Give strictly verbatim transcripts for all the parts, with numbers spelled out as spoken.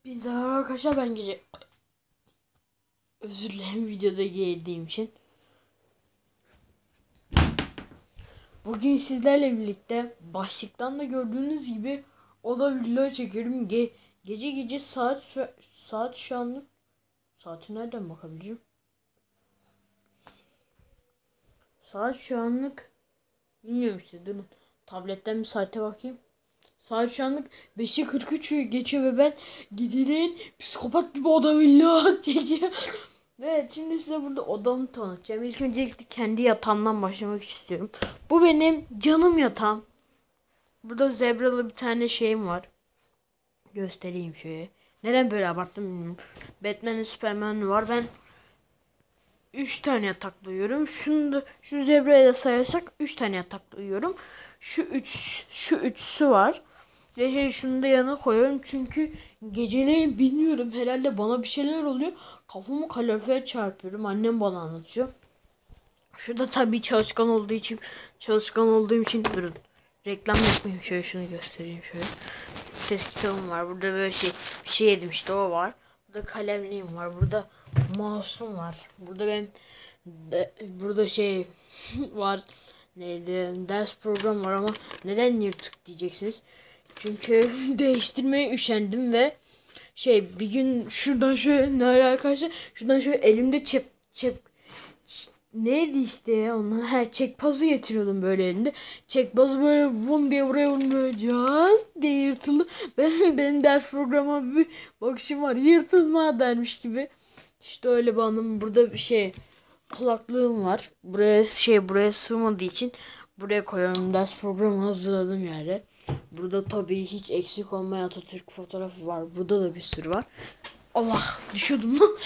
Hepinize merhaba arkadaşlar, ben gece özür dilerim videoda geldiğim için. Bugün sizlerle birlikte başlıktan da gördüğünüz gibi oda vlog çekiyorum. Ge gece gece saat şu, saat şu anlık saati nereden bakabilirim? Saat şu anlık bilmiyorum işte, durun. Tabletten bir saate bakayım. Saat şu anlık beşi kırk üç geçiyor ve ben gideleyin psikopat gibi oda vlog çekiyorum. Evet, şimdi size burada odamı tanıtacağım. İlk öncelikle kendi yatağımdan başlamak istiyorum. Bu benim canım yatağım. Burada zebralı bir tane şeyim var. Göstereyim şöyle. Neden böyle abarttım bilmiyorum. Batman'in Superman'i var. Ben üç tane yatakta uyuyorum. Şunu da, şu zebrayı da sayarsak üç tane yatakta uyuyorum. Şu üç şu üçsü var. Ve şey, şunu da yana koyuyorum çünkü geceleyin bilmiyorum, herhalde bana bir şeyler oluyor. Kafamı kalorifere çarpıyorum. Annem bana anlatıyor. Şurada tabii çalışkan olduğu için çalışkan olduğum için durun. Reklam yapmayayım, şöyle şunu göstereyim şöyle. Test kitabım var. Burada böyle şey bir şey yedim işte, o var. Burada kalemliğim var. Burada mouse'um var. Burada ben de, burada şey var. Neydi? Ders programı var ama neden yırtık diyeceksiniz. Çünkü değiştirmeye üşendim ve şey, bir gün şuradan şöyle, ne alakası, şuradan şöyle elimde çep çep ç- neydi işte ya, onu he çekpazı getiriyordum böyle elinde. Çekpazı böyle vun diye buraya vun, böyle caz diye yırtıldı. Ben benim ders programıma bir bakışım var, yırtılma dermiş gibi. İşte öyle bir anım. Burada bir şey, kulaklığım var. Buraya şey buraya sığmadığı için buraya koyuyorum. Ders programı hazırladım yerde. Burada tabii hiç eksik olmayan Atatürk fotoğrafı var. Burada da bir sürü var. Allah, düşüyordum lan.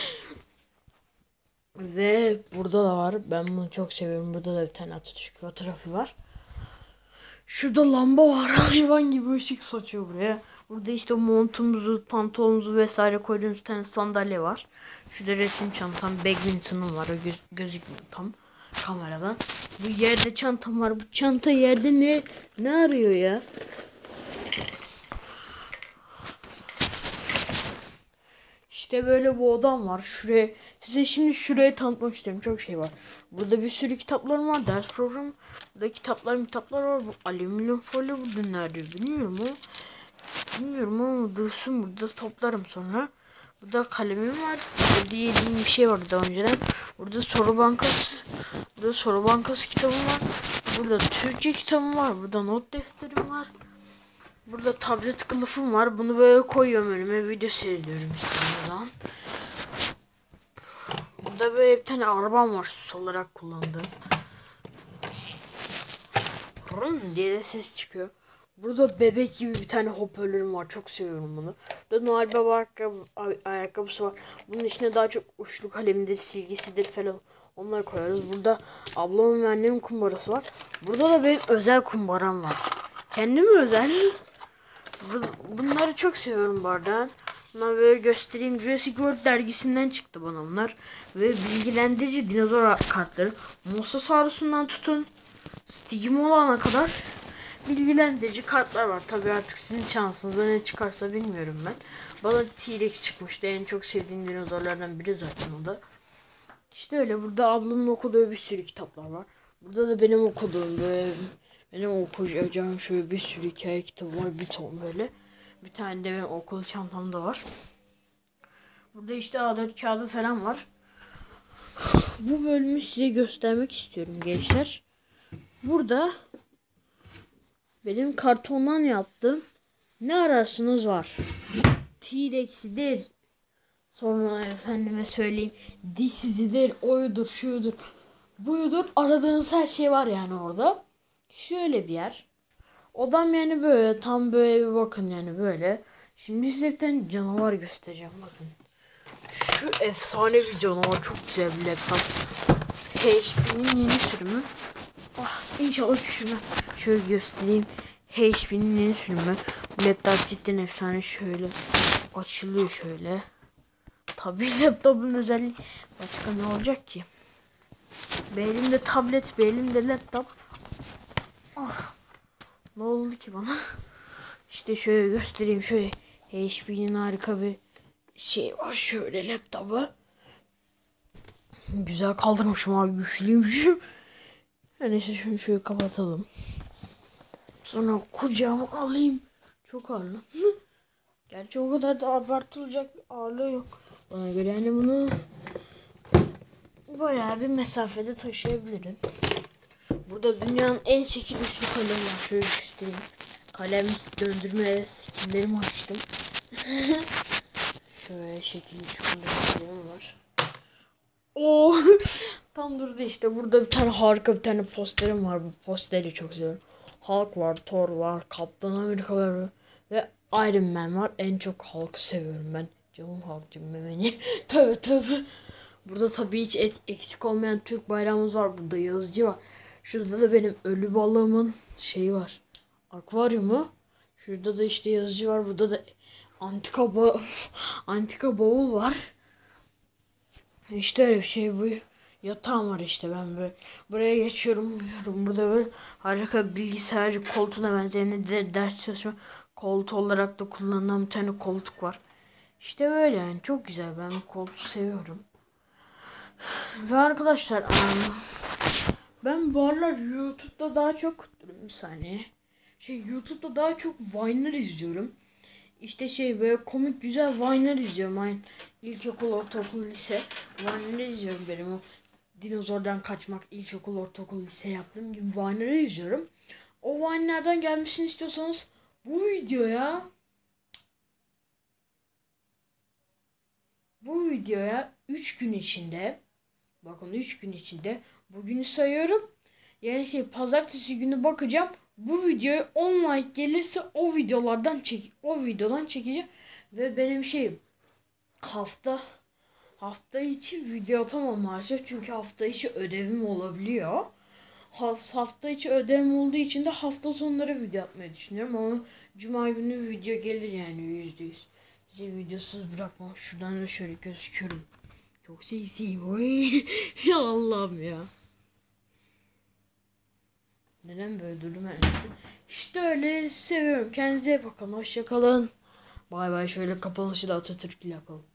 Ve burada da var. Ben bunu çok seviyorum. Burada da bir tane Atatürk fotoğrafı var. Şurada lamba var. Hayvan gibi ışık saçıyor buraya. Burada işte montumuzu, pantolonumuzu vesaire koyduğumuz bir tane sandalye var. Şurada resim çantam, badminton'um var. O göz, gözükmüyor tam kameradan. Bu yerde çantam var. Bu çanta yerde ne ne arıyor ya? İşte böyle bu odam var. Şuraya size şimdi şurayı tanıtmak istiyorum. Çok şey var. Burada bir sürü kitaplarım var. Ders programı. Burada kitaplar kitaplar var. Bu alüminyum folyo burada nerede bilmiyorum ama bilmiyorum ama dursun, burada toplarım sonra. Burada kalemim var. Burada yediğim bir şey vardı daha önceden. Burada soru bankası. Burada soru bankası kitabım var. Burada Türkçe kitabım var. Burada not defterim var. Burada tablet kılıfım var. Bunu böyle koyuyorum önüme. Video seyrediyorum İstanbul'dan. Burada böyle bir tane arabam var sus olarak kullandığım. Rın diye de ses çıkıyor. Burada bebek gibi bir tane hoparlörüm var. Çok seviyorum bunu. Burada Noel Baba ayakkabı, ay ayakkabısı var. Bunun içine daha çok uçlu kalemdir, silgisidir falan. Onları koyarız. Burada ablamın ve annemin kumbarası var. Burada da benim özel kumbaram var. Kendime özel. Bunları çok seviyorum bu arada. Bunları böyle göstereyim. Jurassic World dergisinden çıktı bana bunlar. Ve bilgilendirici dinozor kartları. Mosasaurus'undan tutun Stigmola'na kadar bilgilendirici kartlar var. Tabi artık sizin şansınıza ne çıkarsa bilmiyorum ben. Bana T-Rex çıkmıştı. En çok sevdiğim dinozorlardan biri zaten o da. İşte öyle. Burada ablamın okuduğu bir sürü kitaplar var. Burada da benim okuduğum böyle, benim okuyacağım şöyle bir sürü hikaye kitabı var. Bir ton böyle. Bir tane de benim okul çantamda var. Burada işte A dört kağıdı falan var. Bu bölümü size göstermek istiyorum gençler. Burada benim kartondan yaptığım ne ararsınız var. T-Rex'idir. Sonra efendime söyleyeyim, dişsizidir, oyudur, şuyudur, buyudur. Aradığınız her şey var yani orada. Şöyle bir yer. Odam yani böyle tam böyle bir bakın yani böyle. Şimdi size bir tane canavar göstereceğim, bakın. Şu efsane bir canavar, çok güzel bir laptop. H P'nin yeni sürümü. Ah, inşallah düşürmem. Şöyle göstereyim. H P'nin yeni sürümü. Bu laptop cidden efsane, şöyle açılıyor şöyle. Tabii laptopun özelliği başka ne olacak ki? Bir elimde tablet, bir elimde laptop. Ah, ne oldu ki bana? İşte şöyle göstereyim, şöyle H P'nin harika bir şey var şöyle laptopu. Güzel kaldırmışım abi, güçlüymüşüm. Neyse şunu şöyle kapatalım. Sonra kucağıma alayım. Çok ağırlı. Gerçi o kadar da abartılacak bir ağırlığı yok. Bana göre yani bunu bayağı bir mesafede taşıyabilirim. Burada dünyanın en şekil üçlü kalemi var. Şöyle göstereyim. Kalem döndürme skillerimi açtım. Şöyle şekil üçlü kalem var. Oo, tam durdu işte. Burada bir tane harika bir tane posterim var. Bu posteri çok seviyorum. Hulk var, Thor var, Kaptan Amerika var ve Iron Man var. En çok Hulk'ı seviyorum ben. Canım Hulk'cım memeni. Tabii tabii. Burada tabii hiç et, eksik olmayan Türk bayrağımız var. Burada yazıcı var. Şurada da benim ölü balığımın şeyi var. Akvaryumu. Şurada da işte yazıcı var. Burada da antika ba antika bavul var. İşte öyle bir şey bu. Yatağım var işte, ben böyle buraya geçiyorum, uyuyorum. Burada böyle harika bir bilgisayarcı koltuğuna benzeyen de ders çalışma koltuğu olarak da kullanılan bir tane koltuk var. İşte böyle yani, çok güzel, ben bu koltuğu seviyorum. Ve arkadaşlar ben bu aralar YouTube'da daha çok bir saniye şey YouTube'da daha çok Vine'lar izliyorum. İşte şey böyle komik güzel Vine'lar izliyorum. Aynı ilkokul, ortaokul, lise Vine'ları izliyorum, benim o dinozordan kaçmak, ilkokul, ortaokul, lise yaptığım gibi Vine'ları izliyorum. O Vine'lerden gelmesini istiyorsanız bu videoya bu videoya üç gün içinde, bakın üç gün içinde, bugünü sayıyorum. Yani şey pazartesi günü bakacağım. Bu videoya on like gelirse o videolardan çek o videodan çekeceğim ve benim şey hafta hafta içi video atamam maalesef, çünkü hafta içi ödevim olabiliyor. Hafta içi ödevim olduğu için de hafta sonları video atmayı düşünüyorum ama cuma günü video gelir yani yüzde yüz. Sizi videosuz bırakmam. Şuradan da şöyle gözüküyorum. Çok seksiyim. Ya Allah'ım ya. Neden böyle durdum her neyse. İşte öyle, seviyorum. Kendinize iyi bakın. Hoşça kalın. Bay bay. Şöyle kapanışı da Atatürk'le yapalım.